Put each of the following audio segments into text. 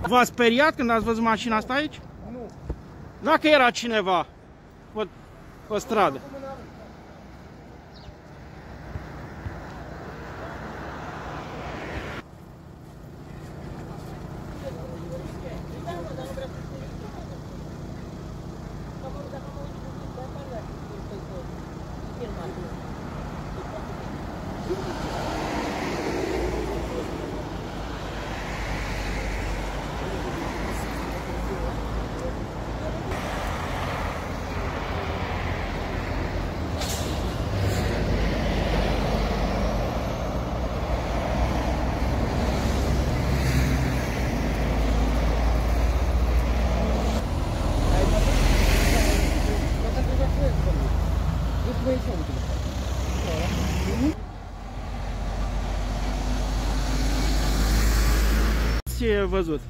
V-a speriat când ați văzut mașina asta aici? Nu. Dacă era cineva pe stradă. Ce ai văzut?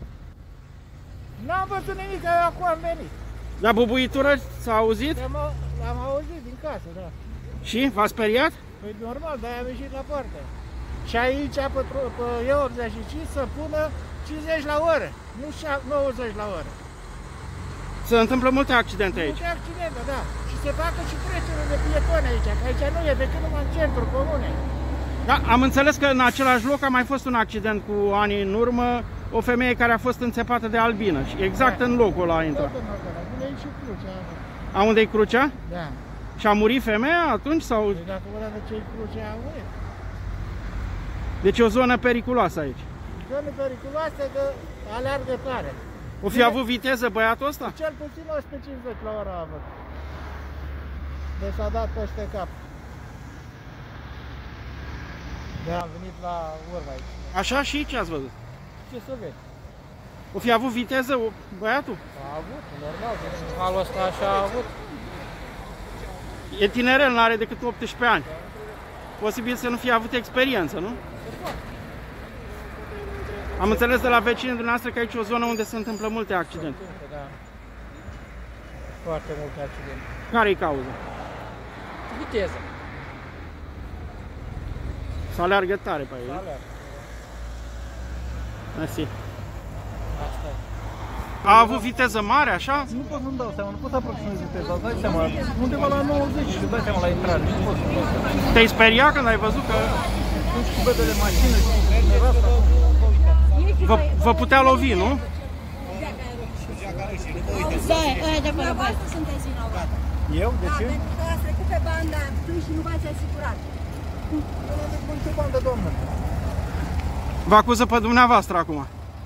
N-am văzut nimic, că eu acum am venit. La bubuitură s-a auzit? L-am auzit din casă, da. Și? V-a speriat? Păi normal, dar am ieșit la poartă. Și aici, pe E85, să pună 50 la oră, nu 90 la oră. Se întâmplă multe accidente aici. Multe accidente, da. Și se facă și trecere de pietoni aici, că aici nu e decât numai în centru comune. Da, am înțeles că în același loc a mai fost un accident cu ani în urmă, o femeie care a fost înțepată de albină și exact în locul ăla a intrat. Tot în locul ăla, unde e și crucea. A, unde e crucea? Da. Și a murit femeia atunci sau? Deci dacă vă de ce-i crucea, a murit. Deci e o zonă periculoasă aici. Zonă periculoasă că aleargă tare. O fi avut viteză băiatul ăsta? Cel puțin 150 la oră a avut. Deci s-a dat peste cap. Da, am venit la urmă aici. Așa și ce ați văzut? Ce să vezi? O fi avut viteză băiatul? A avut, normal, deci halul ăsta așa a avut. E tinerel, nu are decât 18 ani. Posibil să nu fie avut experiență, nu? Am înțeles de la vecinii dumneavoastră că aici e o zonă unde se întâmplă multe accidente. Da. Foarte multe accidente. Care-i cauza? Viteză. Să aleargă tare pe aici. Mersi. Asta e. A avut viteză mare, așa? Nu pot să-mi dau seama, nu pot să aproximez viteza, dai seama, undeva la 90 și dai seama la intrare, nu pot să-mi dau seama. Te-ai speriat când ai văzut că Sunt cu bedele mașină și nevasta. vă putea lovi, nu? Sunteți vinovat. Eu? De ce? Pentru că ați trecut pe banda întâi și nu v-ați asigurat. Eu n-am trecut nicio bandă, doamnă. Vă acuză pe dumneavoastră acum.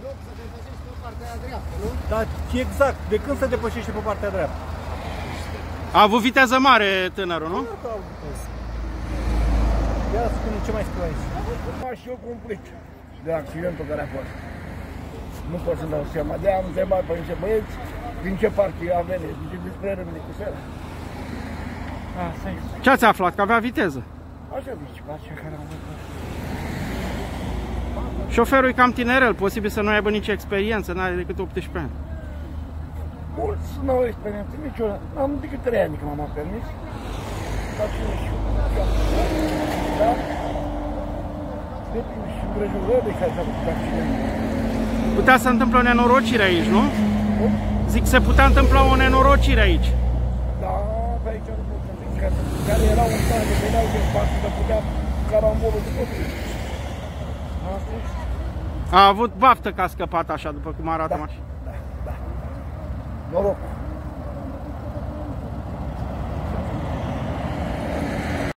Dar exact, de când se depășește pe partea dreaptă? A avut viteză mare tânărul, nu? Ia spune ce mai scriu aici. Și eu complet de accidentul care a fost. Nu pot să dau seama. De-aia am întrebat pe niște băieți din ce parte a venit, din ce despre Râmnicu cu seara. Ce ați aflat? Că avea viteză. Așa zice, așa care am văzut. Șoferul e cam tinerel, posibil să nu aibă nici experiență, n-are decât 18 ani. Mulți nu au experiență, niciodată. Am decât 3 ani că m-am permis. Dar și eu. Da? Depinde și împrejurări de care s-a făcut accident. Putea să întâmple o nenorocire aici, nu? Zic, se putea întâmpla o nenorocire aici. Da, pe aici nu pot să zic care erau în stare, veneau din spate, să putea carambolul de copii. Asta e. A avut baftă că a scăpat așa, după cum arată mașina. Da. Noroc.